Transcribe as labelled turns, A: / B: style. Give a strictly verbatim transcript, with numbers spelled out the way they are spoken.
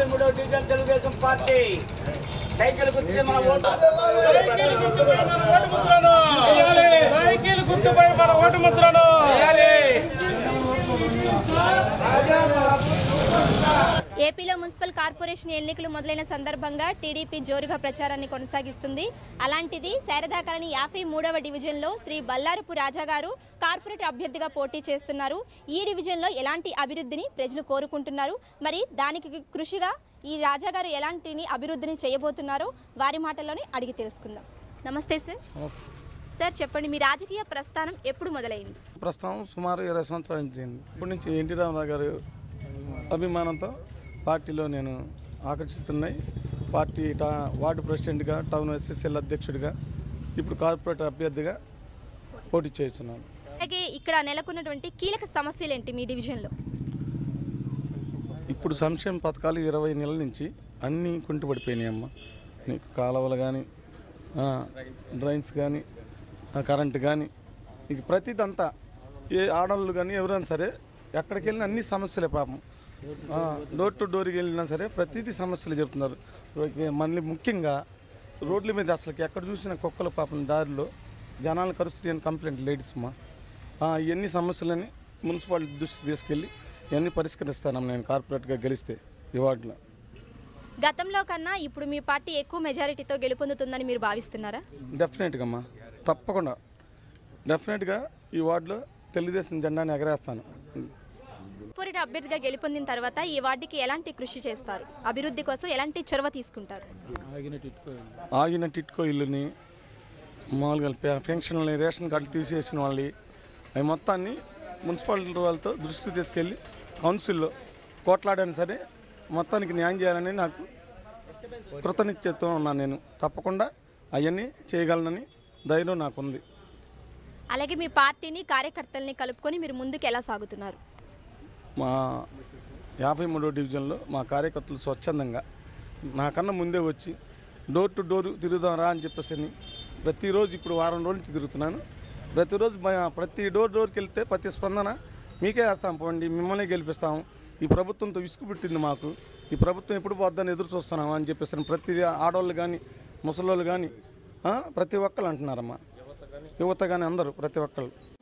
A: మూడో division Telugu Desam party cycle గుర్తుపై మన ఓటు
B: సైకిల్ గుర్తుపై మన ఓటు ముద్రను వేయాలి. సైకిల్ గుర్తుపై మన ఓటు ముద్రను వేయాలి.
C: ఏపీలో మున్సిపల్ కార్పొరేషన్ ఎన్నికలు మొదలైన సందర్భంగా టీడీపీ జోరుగా ప్రచారాన్ని కొనసాగిస్తుంది. అలాంటిది శారదా కాలనీ యాభై మూడవ డివిజన్లో శ్రీ బల్లారపు రాజా గారు కార్పొరేటర్ అభ్యర్థిగా పోటీ చేస్తున్నారు. ఈ డివిజన్లో ఎలాంటి అభివృద్ధిని ప్రజలు కోరుకుంటున్నారు, మరి దానికి కృషిగా ఈ రాజా గారు ఎలాంటి అభివృద్ధిని చేయబోతున్నారో వారి మాటల్లోనే అడిగి తెలుసుకుందాం. నమస్తే సార్. సార్ చెప్పండి, మీ రాజకీయ ప్రస్థానం ఎప్పుడు మొదలైంది?
D: ప్రస్తుతం సుమారు ఇరవై సంవత్సరాల నుంచి ఇప్పటి నుంచి ఎన్టీ రామారావు గారు అభిమానంతో పార్టీలో నేను ఆకర్షిస్తున్నాయి. పార్టీ టా వార్డు ప్రెసిడెంట్గా, టౌన్ ఎస్ఎస్ఎల్ అధ్యక్షుడిగా, ఇప్పుడు కార్పొరేటర్ అభ్యర్థిగా పోటీ చేస్తున్నాను.
C: అలాగే ఇక్కడ నెలకొన్నటువంటి కీలక సమస్యలు ఏంటి మీ డివిజన్లో?
D: ఇప్పుడు సంక్షేమ పథకాలు ఇరవై నెలల నుంచి అన్నీ కుంటుపడిపోయినాయి అమ్మ. నీకు కాలువలు కానీ, డ్రైన్స్ కానీ, కరెంటు కానీ, నీకు ప్రతిదంతా ఏ ఆడవాళ్ళు కానీ ఎవరైనా సరే ఎక్కడికి వెళ్ళినా అన్ని సమస్యలే పాపం. డోర్ టు డోర్కి వెళ్ళినా సరే ప్రతిదీ సమస్యలు చెప్తున్నారు. మళ్ళీ ముఖ్యంగా రోడ్ల మీద అసలుకి ఎక్కడ చూసినా కుక్కల పాపం దారిలో జనాలు కరుస్తుంది అని కంప్లైంట్ లేడీస్ అమ్మా. ఇవన్నీ సమస్యలని మున్సిపాలిటీ దృష్టి తీసుకెళ్ళి ఇవన్నీ పరిష్కరిస్తానమ్మా నేను కార్పొరేట్గా గెలిస్తే ఈ వార్డులో.
C: గతంలో కన్నా ఇప్పుడు మీ పార్టీ ఎక్కువ మెజారిటీతో గెలుపొందుతుందని మీరు భావిస్తున్నారా?
D: డెఫినెట్గా అమ్మా, తప్పకుండా డెఫినెట్గా ఈ వార్డులో తెలుగుదేశం జెండాని ఎగరేస్తాను.
C: కార్పొరేటర్ అభ్యర్థిగా గెలుపొందిన తర్వాత ఈ వార్డుకి ఎలాంటి కృషి చేస్తారు, అభివృద్ధి కోసం ఎలాంటి చొరవ తీసుకుంటారు?
D: ఆగిన టిట్కో ఇల్లుని, మామూలుగా పెన్షన్లని, రేషన్ కార్డులు తీసేసిన వాళ్ళని అవి మొత్తాన్ని మున్సిపాలిటీ వాళ్ళతో దృష్టి తీసుకెళ్ళి కౌన్సిల్లో కోట్లాడని సరే మొత్తానికి న్యాయం చేయాలని నాకు కృతనిశ్చయితో ఉన్నాను. నేను తప్పకుండా అవన్నీ చేయగలనని ధైర్యం నాకుంది.
C: అలాగే మీ పార్టీని, కార్యకర్తల్ని కలుపుకొని మీరు ముందుకు ఎలా సాగుతున్నారు?
D: మా యాభై మూడో డివిజన్లో మా కార్యకర్తలు స్వచ్ఛందంగా నాకన్నా ముందే వచ్చి డోర్ టు డోర్ తిరుగుదాం రా అని చెప్పేసి ప్రతిరోజు ఇప్పుడు వారం రోజుల నుంచి తిరుగుతున్నాను. ప్రతిరోజు ప్రతి డోర్ డోర్కి వెళ్తే ప్రతి స్పందన మీకే వేస్తాం, పోండి మిమ్మల్ని గెలిపిస్తాము, ఈ ప్రభుత్వంతో విసుగు పుట్టింది మాకు, ఈ ప్రభుత్వం ఎప్పుడు పోద్దని ఎదురు చూస్తున్నాము అని చెప్పేసి ప్రతి ఆడవాళ్ళు కానీ, ముసలోళ్ళు కానీ ప్రతి ఒక్కళ్ళు అంటున్నారమ్మా. యువత కానీ అందరూ ప్రతి ఒక్కళ్ళు